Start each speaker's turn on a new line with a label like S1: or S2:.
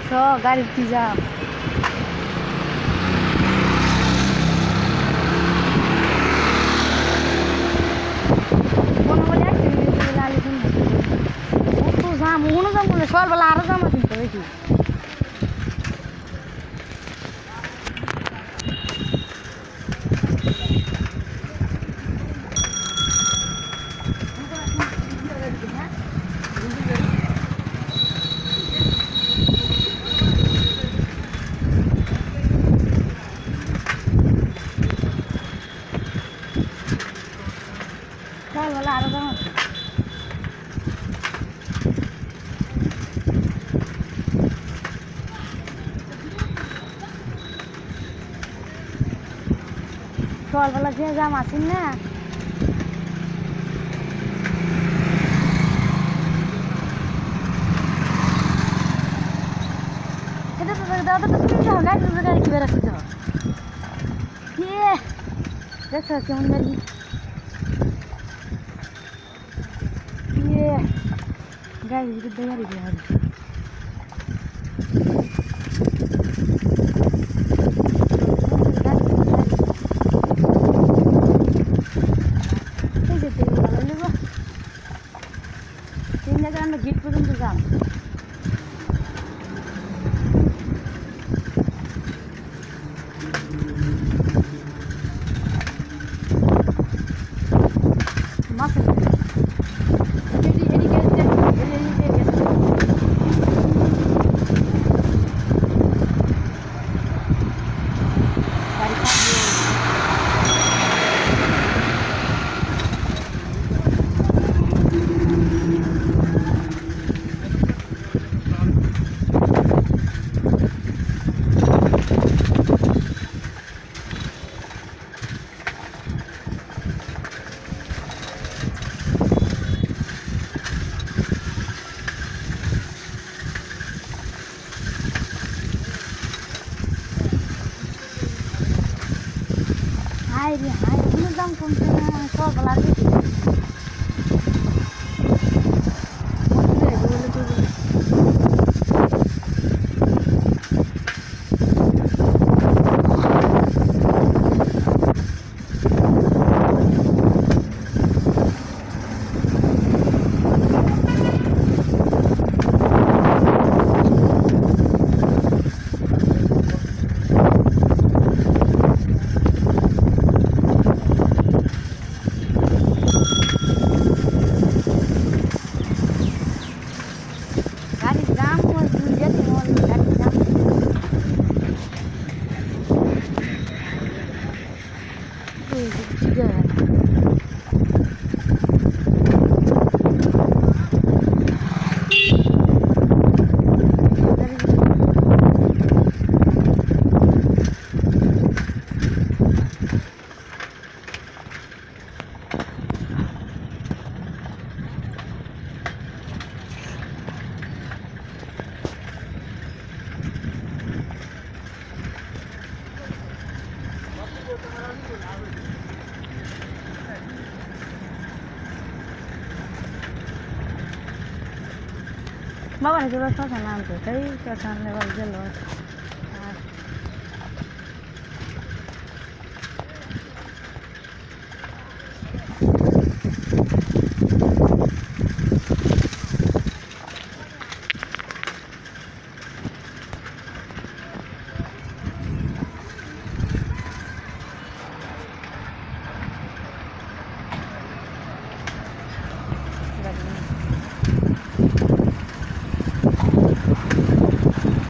S1: गाडी पिजा हुनु जाऊँ सर बेला आएर जाऊँ देखि सर बेला आएर जाऊँ soal belas dia sama sini. Kita tuh nggak ada kibera situ. Iya, that's what you want. Iya, guys, itu dengar dia. Gate पर्यंत जा मस्त Hai, ini dong kumpulnya soal lagi. Bawa nih coba suasana nanti, tapi suasana lewat jalan.